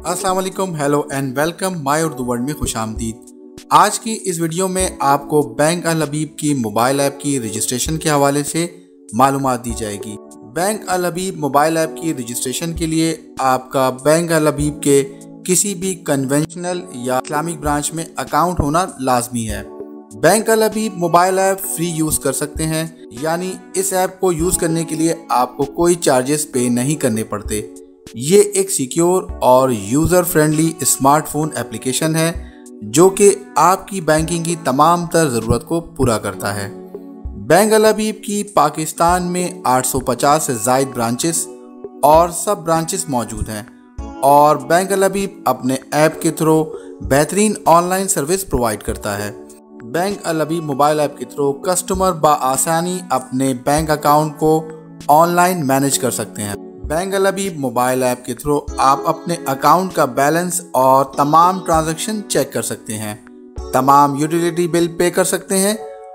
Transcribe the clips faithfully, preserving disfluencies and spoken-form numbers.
अस्सलाम वालेकुम, hello and welcome my Urdu world में खुशामदीद। आज की इस वीडियो में आपको बैंक अल हबीब की मोबाइल ऐप की रजिस्ट्रेशन के हवाले से मालूमात दी जाएगी। Bank Al Habib mobile app की रजिस्ट्रेशन के लिए आपका बैंक अल हबीब के किसी भी कन्वेंशनल या इस्लामिक ब्रांच में अकाउंट होना लाजमी है। Bank Al Habib mobile app free use कर सकते हैं, यानी इस ऐप को यूज़ करने के लिए आपको कोई चार्जेस पे नहीं करने पड़ते। ये एक सिक्योर और यूज़र फ्रेंडली स्मार्टफोन एप्लीकेशन है जो कि आपकी बैंकिंग की तमाम तर ज़रूरत को पूरा करता है। बैंक अल हबीब की पाकिस्तान में आठ सौ पचास से ज़ायद ब्रांचेस और सब ब्रांचेस मौजूद हैं और बैंक अल हबीब अपने ऐप के थ्रू बेहतरीन ऑनलाइन सर्विस प्रोवाइड करता है। Bank Al Habib mobile app के थ्रू कस्टमर बआसानी अपने बैंक अकाउंट को ऑनलाइन मैनेज कर सकते हैं। Bank Al Habib mobile app के थ्रू आप अपने अकाउंट का बैलेंस और तमाम ट्रांजैक्शन चेक कर सकते हैं, तमाम यूटिलिटी बिल पे कर सकते हैं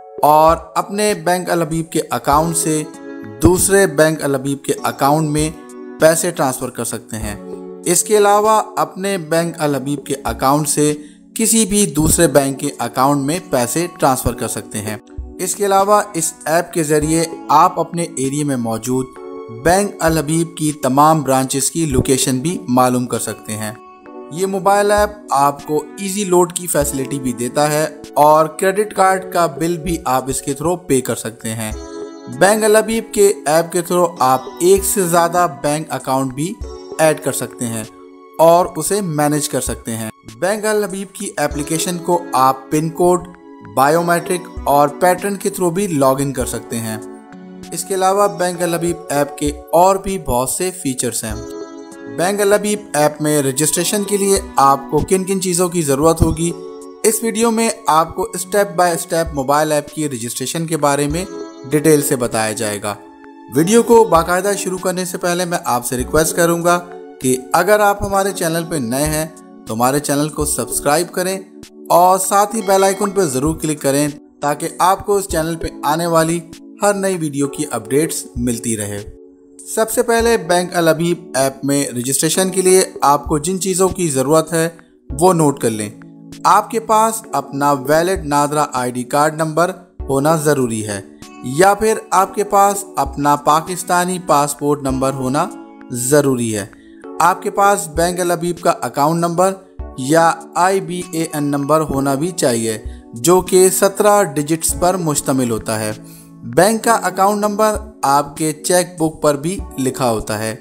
और अपने बैंक अल हबीब के अकाउंट से दूसरे बैंक अल हबीब के अकाउंट में पैसे ट्रांसफ़र कर सकते हैं। इसके अलावा अपने बैंक अल हबीब के अकाउंट से किसी भी दूसरे बैंक के अकाउंट में पैसे ट्रांसफ़र कर सकते हैं। इसके अलावा इस ऐप के ज़रिए आप अपने एरिया में मौजूद बैंक अल हबीब की तमाम ब्रांचेस की लोकेशन भी मालूम कर सकते हैं। ये मोबाइल ऐप आपको इजी लोड की फैसिलिटी भी देता है और क्रेडिट कार्ड का बिल भी आप इसके थ्रू पे कर सकते हैं। बैंक अल हबीब के ऐप के थ्रू आप एक से ज़्यादा बैंक अकाउंट भी ऐड कर सकते हैं और उसे मैनेज कर सकते हैं। बैंक अल हबीब की एप्लीकेशन को आप पिन कोड, बायोमेट्रिक और पैटर्न के थ्रू भी लॉगिन कर सकते हैं। इसके अलावा बैंक अल हबीब ऐप के और भी बहुत से फीचर्स हैं। बैंक अल हबीब ऐप में रजिस्ट्रेशन के लिए आपको किन किन चीज़ों की ज़रूरत होगी, इस वीडियो में आपको step by step mobile app की रजिस्ट्रेशन के बारे में डिटेल से बताया जाएगा। वीडियो को बाकायदा शुरू करने से पहले मैं आपसे रिक्वेस्ट करूंगा कि अगर आप हमारे चैनल पर नए हैं तो हमारे चैनल को सब्सक्राइब करें और साथ ही बेल आइकन पर ज़रूर क्लिक करें ताकि आपको इस चैनल पर आने वाली हर नई वीडियो की अपडेट्स मिलती रहे। सबसे पहले बैंक अल हबीब ऐप में रजिस्ट्रेशन के लिए आपको जिन चीज़ों की ज़रूरत है वो नोट कर लें। आपके पास अपना valid NADRA ID card number होना ज़रूरी है या फिर आपके पास अपना पाकिस्तानी पासपोर्ट नंबर होना ज़रूरी है। आपके पास बैंक अल हबीब का अकाउंट नंबर या I B A N number होना भी चाहिए जो कि सत्रह डिजिट्स पर मुश्तमिल होता है। बैंक का अकाउंट नंबर आपके चेक बुक पर भी लिखा होता है।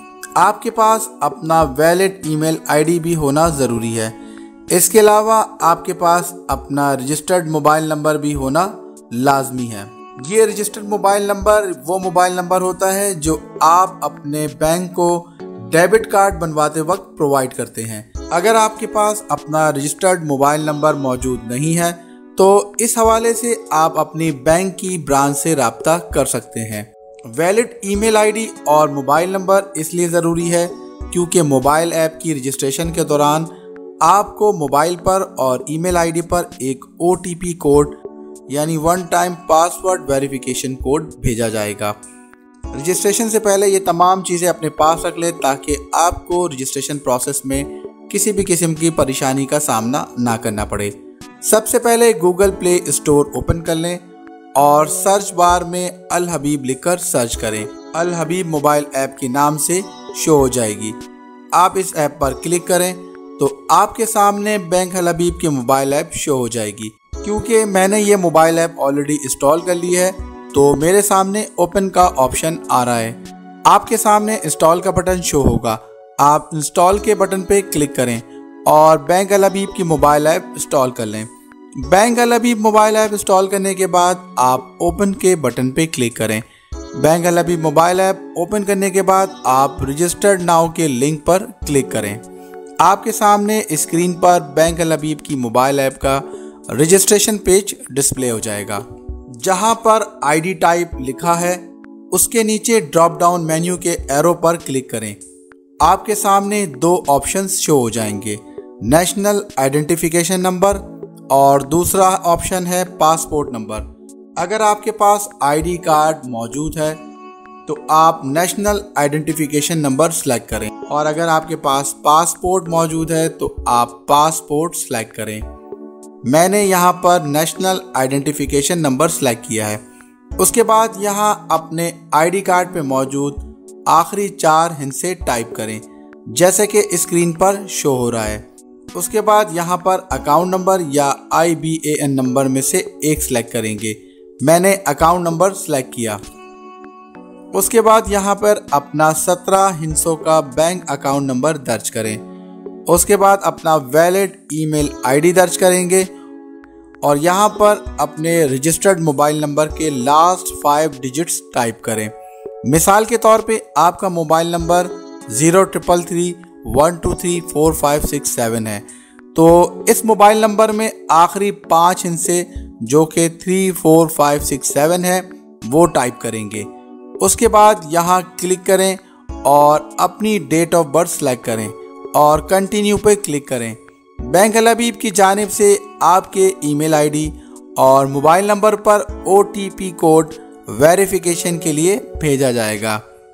आपके पास अपना वैलिड ईमेल आईडी भी होना ज़रूरी है। इसके अलावा आपके पास अपना रजिस्टर्ड मोबाइल नंबर भी होना लाजमी है। ये रजिस्टर्ड मोबाइल नंबर वो मोबाइल नंबर होता है जो आप अपने बैंक को डेबिट कार्ड बनवाते वक्त प्रोवाइड करते हैं। अगर आपके पास अपना रजिस्टर्ड मोबाइल नंबर मौजूद नहीं है तो इस हवाले से आप अपनी बैंक की ब्रांच से राब्ता कर सकते हैं। वैलिड ईमेल आईडी और मोबाइल नंबर इसलिए ज़रूरी है क्योंकि मोबाइल ऐप की रजिस्ट्रेशन के दौरान आपको मोबाइल पर और ईमेल आईडी पर एक ओ टी पी कोड यानी one time password verification code भेजा जाएगा। रजिस्ट्रेशन से पहले ये तमाम चीज़ें अपने पास रख लें ताकि आपको रजिस्ट्रेशन प्रोसेस में किसी भी किस्म की परेशानी का सामना ना करना पड़े। सबसे पहले गूगल प्ले स्टोर ओपन कर लें और सर्च बार में अल हबीब लिखकर सर्च करें। अल हबीब मोबाइल ऐप के नाम से शो हो जाएगी। आप इस ऐप पर क्लिक करें तो आपके सामने बैंक अल हबीब की मोबाइल ऐप शो हो जाएगी। क्योंकि मैंने ये मोबाइल ऐप ऑलरेडी इंस्टॉल कर ली है तो मेरे सामने ओपन का ऑप्शन आ रहा है। आपके सामने इंस्टॉल का बटन शो होगा। आप इंस्टॉल के बटन पे क्लिक करें और बैंक अल हबीब की मोबाइल ऐप इंस्टॉल कर लें। Bank Al Habib mobile app install करने के बाद आप ओपन के बटन पे क्लिक करें। Bank Al Habib mobile app open करने के बाद आप रजिस्टर्ड नाउ के लिंक पर क्लिक करें। आपके सामने स्क्रीन पर बैंक अल हबीब की मोबाइल ऐप का रजिस्ट्रेशन पेज डिस्प्ले हो जाएगा। जहां पर आईडी टाइप लिखा है उसके नीचे ड्रॉप डाउन मेन्यू के एरो पर क्लिक करें। आपके सामने दो ऑप्शंस शो हो जाएंगे, नेशनल आइडेंटिफिकेशन नंबर और दूसरा ऑप्शन है पासपोर्ट नंबर। अगर आपके पास आईडी कार्ड मौजूद है तो आप नेशनल आइडेंटिफिकेशन नंबर सेलेक्ट करें, और अगर आपके पास पासपोर्ट मौजूद है तो आप पासपोर्ट सेलेक्ट करें। मैंने यहाँ पर नेशनल आइडेंटिफिकेशन नंबर सेलेक्ट किया है। उसके बाद यहाँ अपने आईडी कार्ड पे मौजूद आखिरी चार हिस्से टाइप करें, जैसे कि स्क्रीन पर शो हो रहा है। उसके बाद यहाँ पर अकाउंट नंबर या I B A N number में से एक सिलेक्ट करेंगे। मैंने अकाउंट नंबर सेलेक्ट किया। उसके बाद यहाँ पर अपना सत्रह हिस्सों का बैंक अकाउंट नंबर दर्ज करें। उसके बाद अपना वैलिड ईमेल आईडी दर्ज करेंगे और यहाँ पर अपने रजिस्टर्ड मोबाइल नंबर के लास्ट फाइव डिजिट्स टाइप करें। मिसाल के तौर पे आपका mobile number zero triple three one two three four five six seven है, तो इस मोबाइल नंबर में आखिरी पाँच हिस्से जो कि three four five six seven है वो टाइप करेंगे। उसके बाद यहाँ क्लिक करें और अपनी डेट ऑफ बर्थ सेलेक्ट करें और कंटिन्यू पे क्लिक करें। बैंक अल हबीब की जानिब से आपके ईमेल आईडी और मोबाइल नंबर पर O T P code verification के लिए भेजा जाएगा।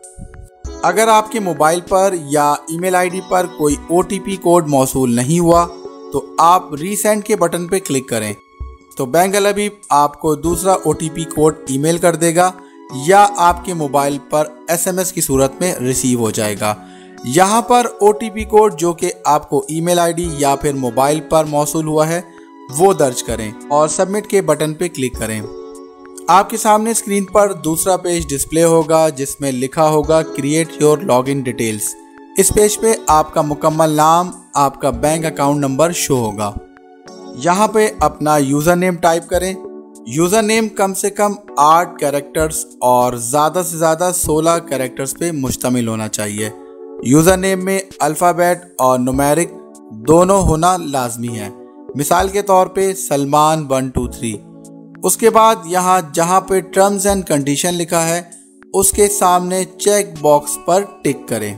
अगर आपके मोबाइल पर या ईमेल आईडी पर कोई ओ टी पी कोड मौसूल नहीं हुआ तो आप रीसेंड के बटन पर क्लिक करें, तो बैंक अल हबीब आपको दूसरा O T P code email कर देगा या आपके मोबाइल पर एस एम एस की सूरत में रिसीव हो जाएगा। यहाँ पर ओ टी पी कोड जो कि आपको ईमेल आईडी या फिर मोबाइल पर मौसूल हुआ है वो दर्ज करें और सबमिट के बटन पर क्लिक करें। आपके सामने स्क्रीन पर दूसरा पेज डिस्प्ले होगा जिसमें लिखा होगा क्रिएट योर लॉगिन डिटेल्स। इस पेज पे आपका मुकम्मल नाम, आपका बैंक अकाउंट नंबर शो होगा। यहाँ पे अपना यूज़र नेम टाइप करें। यूज़र नेम कम से कम आठ कैरेक्टर्स और ज़्यादा से ज़्यादा सोलह कैरेक्टर्स पे मुश्तमिल होना चाहिए। यूज़र नेम में अल्फ़ाबेट और नुमेरिक दोनों होना लाजमी है। मिसाल के तौर पे सलमान वन टू थ्री। उसके बाद यहाँ जहाँ पे टर्म्स एंड कंडीशन लिखा है उसके सामने चेक बॉक्स पर टिक करें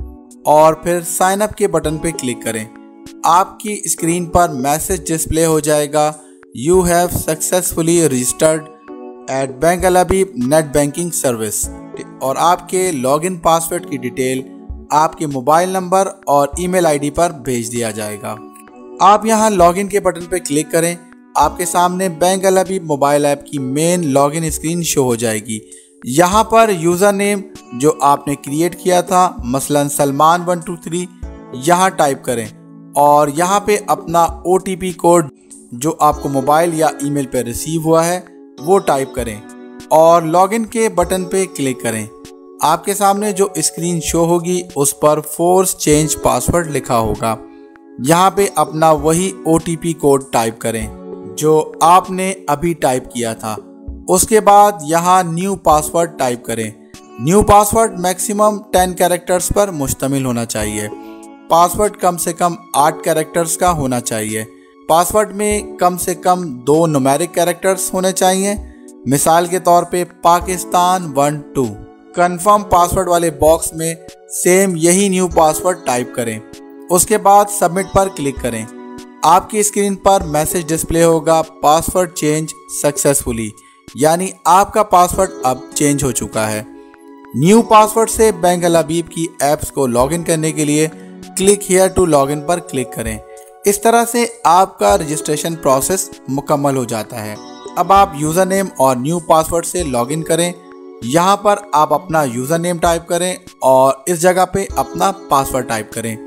और फिर साइन अप के बटन पे क्लिक करें। आपकी स्क्रीन पर मैसेज डिस्प्ले हो जाएगा, you have successfully registered at bank Al Habib net banking service, और आपके लॉगिन पासवर्ड की डिटेल आपके मोबाइल नंबर और ईमेल आईडी पर भेज दिया जाएगा। आप यहाँ लॉगिन के बटन पर क्लिक करें। आपके सामने bank Al Habib mobile app की मेन लॉगिन स्क्रीन शो हो जाएगी। यहाँ पर यूज़र नेम जो आपने क्रिएट किया था, मसलन सलमान वन टू थ्री, यहाँ टाइप करें और यहाँ पे अपना ओ टी पी कोड जो आपको मोबाइल या ईमेल पर रिसीव हुआ है वो टाइप करें और लॉगिन के बटन पे क्लिक करें। आपके सामने जो स्क्रीन शो होगी उस पर फोर्स चेंज पासवर्ड लिखा होगा। यहाँ पे अपना वही O T P code type करें जो आपने अभी टाइप किया था। उसके बाद यहाँ न्यू पासवर्ड टाइप करें। New password maximum ten characters पर मुश्तमिल होना चाहिए। पासवर्ड कम से कम आठ कैरेक्टर्स का होना चाहिए। पासवर्ड में कम से कम दो न्यूमेरिक कैरेक्टर्स होने चाहिए। मिसाल के तौर पे Pakistan one two. Confirm password वाले बॉक्स में सेम यही न्यू पासवर्ड टाइप करें। उसके बाद सबमिट पर क्लिक करें। आपकी स्क्रीन पर मैसेज डिस्प्ले होगा, पासवर्ड चेंज सक्सेसफुली, यानी आपका पासवर्ड अब चेंज हो चुका है। न्यू पासवर्ड से बैंक अल हबीब की ऐप्स को लॉगिन करने के लिए क्लिक हियर टू लॉगिन पर क्लिक करें। इस तरह से आपका रजिस्ट्रेशन प्रोसेस मुकम्मल हो जाता है। अब आप यूज़र नेम और न्यू पासवर्ड से लॉगिन करें। यहाँ पर आप अपना यूज़र नेम टाइप करें और इस जगह पे अपना पासवर्ड टाइप करें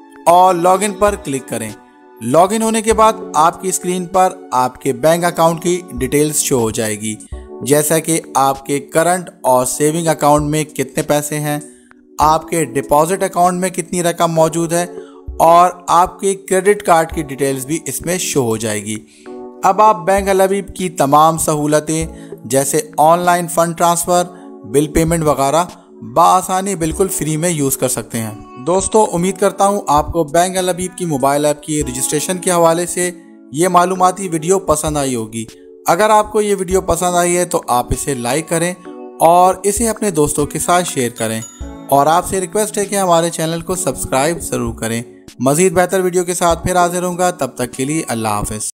और लॉगिन पर क्लिक करें। लॉगिन होने के बाद आपकी स्क्रीन पर आपके बैंक अकाउंट की डिटेल्स शो हो जाएगी, जैसा कि आपके करंट और सेविंग अकाउंट में कितने पैसे हैं, आपके डिपॉजिट अकाउंट में कितनी रकम मौजूद है और आपके क्रेडिट कार्ड की डिटेल्स भी इसमें शो हो जाएगी। अब आप बैंक अल हबीब की तमाम सहूलतें जैसे online fund transfer, bill payment वगैरह बआसानी बिल्कुल फ्री में यूज़ कर सकते हैं। दोस्तों, उम्मीद करता हूँ आपको बैंक अल हबीब की मोबाइल ऐप की रजिस्ट्रेशन के हवाले से ये मालूमाती वीडियो पसंद आई होगी। अगर आपको ये वीडियो पसंद आई है तो आप इसे लाइक करें और इसे अपने दोस्तों के साथ शेयर करें और आपसे रिक्वेस्ट है कि हमारे चैनल को सब्सक्राइब ज़रूर करें। मज़ीद बेहतर वीडियो के साथ फिर हाजिर होऊंगा, तब तक के लिए अल्लाह हाफ़िज़।